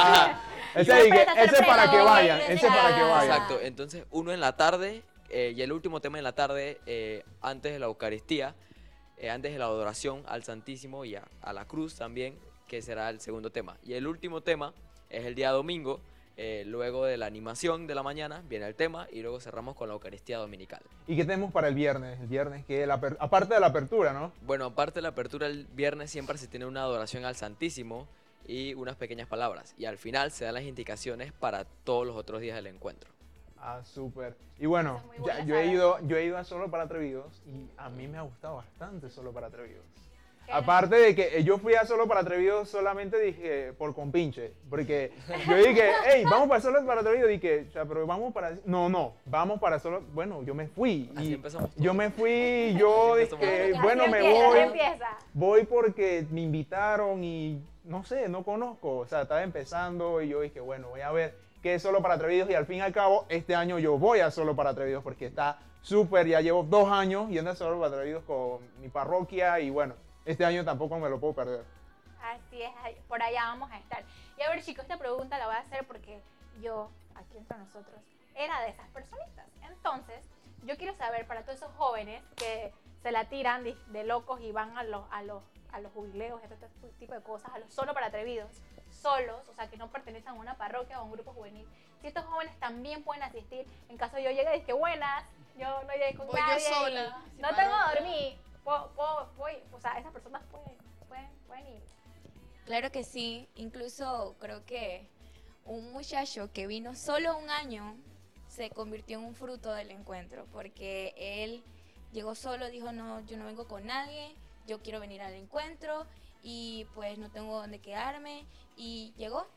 ese, dije, ese para que vayan, ese para que vayan. Exacto, entonces uno en la tarde eh, y el último tema en la tarde, eh, antes de la Eucaristía, eh, antes de la adoración al Santísimo y a, a la cruz también, que será el segundo tema. Y el último tema es el día domingo, eh, luego de la animación de la mañana viene el tema y luego cerramos con la Eucaristía Dominical. ¿Y qué tenemos para el viernes? El viernes, que la aper- aparte de la apertura, ¿no? Bueno, aparte de la apertura, el viernes siempre se tiene una adoración al Santísimo y unas pequeñas palabras. Y al final se dan las indicaciones para todos los otros días del encuentro. Ah, súper. Y bueno, muy ya- buena yo, he saber. ido, yo he ido a Solo para Atrevidos y a mí me ha gustado bastante Solo para Atrevidos. ¿Qué? Aparte de que yo fui a Solo para Atrevidos solamente dije por compinche, porque yo dije, hey, vamos para Solo para Atrevidos, dije, o sea, pero vamos para, no, no, vamos para Solo, bueno, yo me fui, Así y empezamos yo me fui, yo Así dije, empezamos bueno, Así me empieza, voy, así empieza. voy porque me invitaron y no sé, no conozco, o sea, estaba empezando y yo dije, bueno, voy a ver qué es Solo para Atrevidos y al fin y al cabo, este año yo voy a Solo para Atrevidos porque está súper, ya llevo dos años yendo a Solo para Atrevidos con mi parroquia y bueno, este año tampoco me lo puedo perder. Así es, ahí- por allá vamos a estar. Y a ver, chicos, esta pregunta la voy a hacer porque yo, aquí entre nosotros, era de esas personitas. Entonces, yo quiero saber para todos esos jóvenes que se la tiran de, de locos y van a los, a los, a los jubileos, este, este tipo de cosas, a los Solo para Atrevidos, solos, o sea, que no pertenecen a una parroquia o a un grupo juvenil. Si estos jóvenes también pueden asistir, en caso yo llegue y que buenas, yo no llegué con Voy yo nadie, y sola, sin no tengo a parroquia. dormir, puedo, puedo, voy, o sea, esas personas pueden, pueden, pueden ir. Claro que sí, incluso creo que un muchacho que vino solo un año se convirtió en un fruto del encuentro, porque él llegó solo, dijo, no, yo no vengo con nadie, yo quiero venir al encuentro y pues no tengo dónde quedarme, y llegó.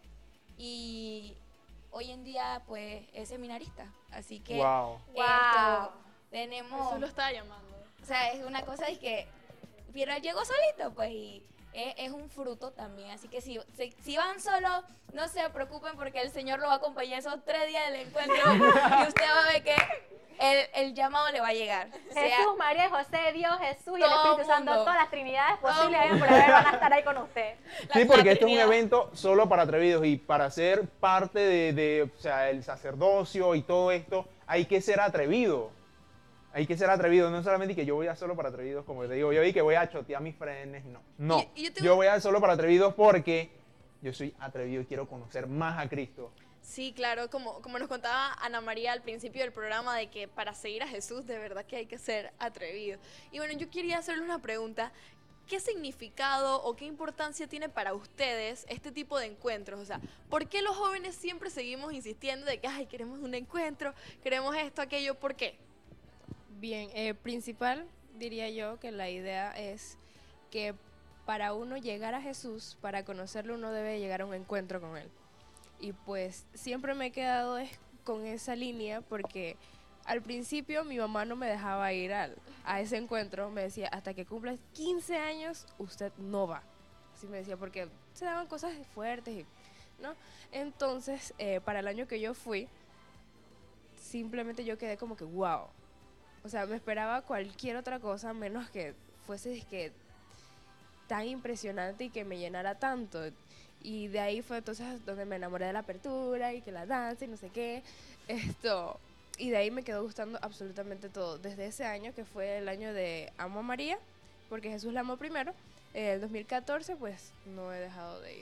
Y hoy en día pues es seminarista, así que Wow. esto, Wow. tenemos... Jesús lo estaba llamando. O sea, es una cosa de que, pero él llegó solito, pues, y es, es un fruto también. Así que si, si, si van solos, no se preocupen porque el Señor lo va a acompañar esos tres días del encuentro y usted va a ver que el, el llamado le va a llegar. O sea, Jesús, María, José, Dios, Jesús y el todo Espíritu Santo, mundo. todas las trinidades Todo posibles mundo. por haber van a estar ahí con usted. Sí, la porque este es un Trinidad. evento solo para atrevidos y para ser parte de, de, o sea, el sacerdocio y todo esto, hay que ser atrevido. Hay que ser atrevido, no solamente que yo voy a solo para atrevidos, como te digo, yo y que voy a chotear a mis frenes, no. No, Y- y yo yo, tengo- voy a solo para atrevidos porque yo soy atrevido y quiero conocer más a Cristo. Sí, claro, como, como nos contaba Ana María al principio del programa, de que para seguir a Jesús de verdad que hay que ser atrevido. Y bueno, yo quería hacerle una pregunta. ¿Qué significado o qué importancia tiene para ustedes este tipo de encuentros? O sea, ¿por qué los jóvenes siempre seguimos insistiendo de que, ay, queremos un encuentro, queremos esto, aquello? ¿Por qué? Bien, eh, principal diría yo que la idea es que para uno llegar a Jesús, para conocerlo, uno debe llegar a un encuentro con Él. Y pues siempre me he quedado es con esa línea porque al principio mi mamá no me dejaba ir al, a ese encuentro, me decía, hasta que cumplas quince años, usted no va. Así me decía, porque se daban cosas fuertes, y- ¿no? Entonces, eh, para el año que yo fui, simplemente yo quedé como que, wow. O sea, me esperaba cualquier otra cosa menos que fuese dizque, tan impresionante y que me llenara tanto. Y de ahí fue entonces donde me enamoré de la apertura y que la danza y no sé qué. Esto. Y de ahí me quedó gustando absolutamente todo. Desde ese año, que fue el año de Amo a María, porque Jesús la amó primero, el dos mil catorce, pues no he dejado de ir ya.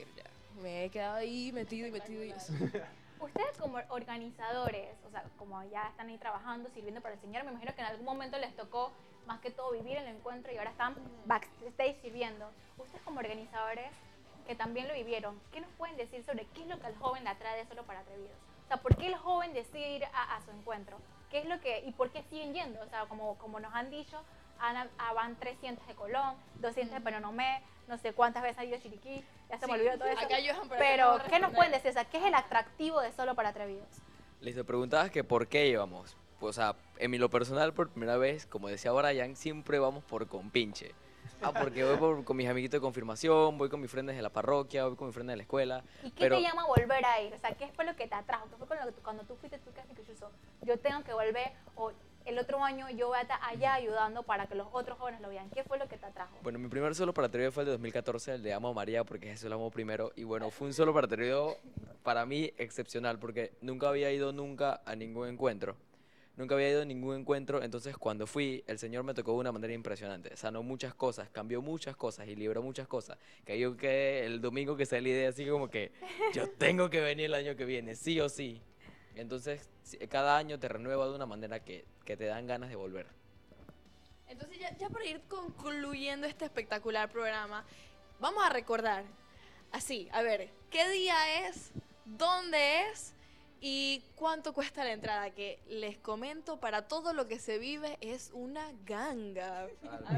me he quedado ahí metido y metido y eso. Ustedes como organizadores, o sea, como ya están ahí trabajando, sirviendo para el Señor, me imagino que en algún momento les tocó más que todo vivir el encuentro y ahora están backstage sirviendo. Ustedes como organizadores que también lo vivieron, ¿qué nos pueden decir sobre qué es lo que al joven le atrae de Solo para Atrevidos? O sea, ¿por qué el joven decide ir a, a su encuentro? ¿Qué es lo que, y por qué siguen yendo? O sea, como, como nos han dicho, han, a, van trescientos de Colón, doscientos de Penonomé, no sé cuántas veces han ido a Chiriquí, ya se Sí, me olvidó todo eso. acá Johan, pero Pero, no ¿qué nos responder. pueden decir? O sea, ¿qué es el atractivo de Solo para Atrevidos? Listo, preguntabas que por qué llevamos. Pues, o sea, en mi lo personal, por primera vez, como decía Brian, siempre vamos por compinche. Ah, porque voy por- con mis amiguitos de confirmación, voy con mis friends de la parroquia, voy con mis friends de la escuela. ¿Y qué pero te llama a volver a ir? O sea, ¿qué fue lo que te atrajo? ¿Qué fue con lo que tú- cuando tú fuiste tú que has dicho, yo tengo que volver, o el otro año yo voy a estar allá ayudando para que los otros jóvenes lo vean? ¿Qué fue lo que te atrajo? Bueno, mi primer solo para atrevido fue el de dos mil catorce, el de Amo a María, porque Jesús lo amó primero. Y bueno, fue un solo para atrevido para mí excepcional, porque nunca había ido nunca a ningún encuentro. Nunca había ido a ningún encuentro, entonces cuando fui, el Señor me tocó de una manera impresionante. Sanó muchas cosas, cambió muchas cosas y libró muchas cosas. Que yo que el domingo que salí de así como que yo tengo que venir el año que viene, sí o sí. Entonces, sí, cada año te renueva de una manera que, que te dan ganas de volver. Entonces ya, ya para ir concluyendo este espectacular programa, vamos a recordar, así, a ver, ¿qué día es? ¿Dónde es? ¿Y cuánto cuesta la entrada? Que les comento, para todo lo que se vive es una ganga. A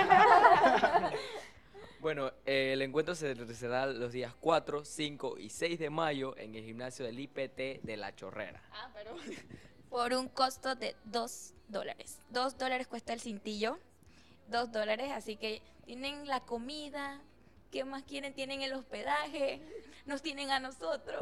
ver. Bueno, eh, el encuentro se realizará los días cuatro, cinco y seis de mayo en el gimnasio del I P T de La Chorrera. Ah, pero... Por un costo de dos dólares. Dos dólares cuesta el cintillo. Dos dólares, así que tienen la comida. ¿Qué más quieren? Tienen el hospedaje. Nos tienen a nosotros.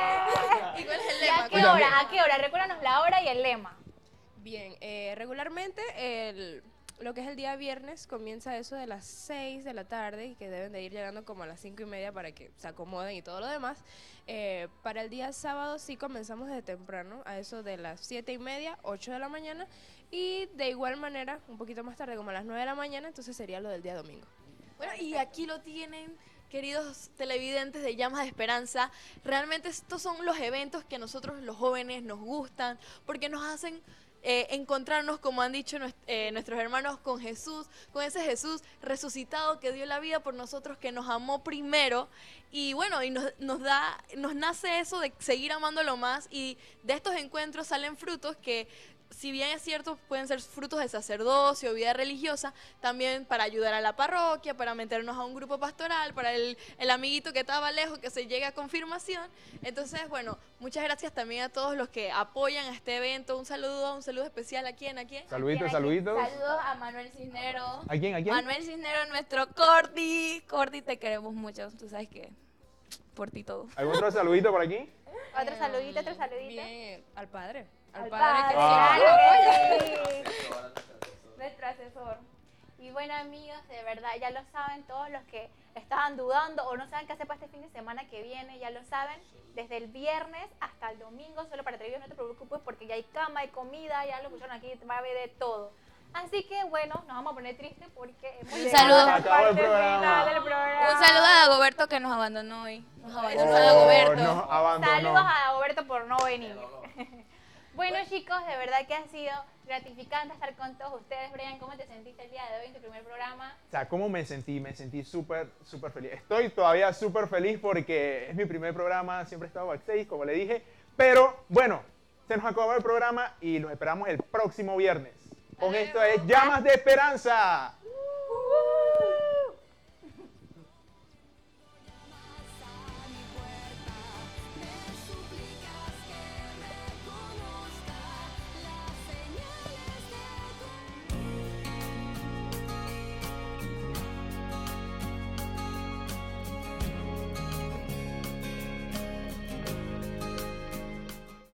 ¿Y cuál es el ¿Y lema? a qué hora? ¿A qué hora? Recuérdanos la hora y el lema. Bien, eh, regularmente el, lo que es el día viernes comienza eso de las seis de la tarde y que deben de ir llegando como a las cinco y media para que se acomoden y todo lo demás. Eh, para el día sábado sí comenzamos desde temprano, a eso de las siete y media, ocho de la mañana, y de igual manera, un poquito más tarde, como a las nueve de la mañana, entonces sería lo del día domingo. Bueno, y aquí lo tienen, queridos televidentes de Llamas de Esperanza. Realmente estos son los eventos que a nosotros los jóvenes nos gustan, porque nos hacen eh, encontrarnos, como han dicho nues- eh, nuestros hermanos, con Jesús, con ese Jesús resucitado que dio la vida por nosotros, que nos amó primero. Y bueno, y nos, nos da, nos nace eso de seguir amándolo más, y de estos encuentros salen frutos que, si bien es cierto, pueden ser frutos de sacerdocio, vida religiosa, también para ayudar a la parroquia, para meternos a un grupo pastoral, para el, el amiguito que estaba lejos, que se llegue a confirmación. Entonces, bueno, muchas gracias también a todos los que apoyan a este evento. Un saludo, un saludo especial a quién, a quién. Saluditos, saluditos. Saludos a Manuel Cisnero. ¿A quién, a quién? Manuel Cisnero, nuestro Cordy. Cordy, te queremos mucho. Tú sabes que por ti todo. ¿Algún otro saludito por aquí? Otro saludito, otro saludito. Bien, al padre. Al, Al padre, padre, que claro siempre que sí. Nuestro asesor. Y bueno, amigos, de verdad, ya lo saben, todos los que estaban dudando o no saben qué hacer para este fin de semana que viene, ya lo saben, desde el viernes hasta el domingo, Solo para Atrevidos, no te preocupes porque ya hay cama, hay comida, ya lo escucharon aquí, va a haber de todo. Así que bueno, nos vamos a poner tristes porque hemos Un llegado saludo. a la Acabó el parte programa. final del programa. Un saludo a Dagoberto que nos abandonó hoy. Nos abandonó Oh, Dagoberto. nos abandonó. Saludos a Dagoberto por no venir. Bueno, chicos, de verdad que ha sido gratificante estar con todos ustedes. Brian, ¿cómo te sentiste el día de hoy en tu primer programa? O sea, ¿cómo me sentí? Me sentí súper, súper feliz. Estoy todavía súper feliz porque es mi primer programa, siempre he estado backstage, como le dije. Pero, bueno, se nos acabó el programa y los esperamos el próximo viernes. Con esto es Llamas de Esperanza.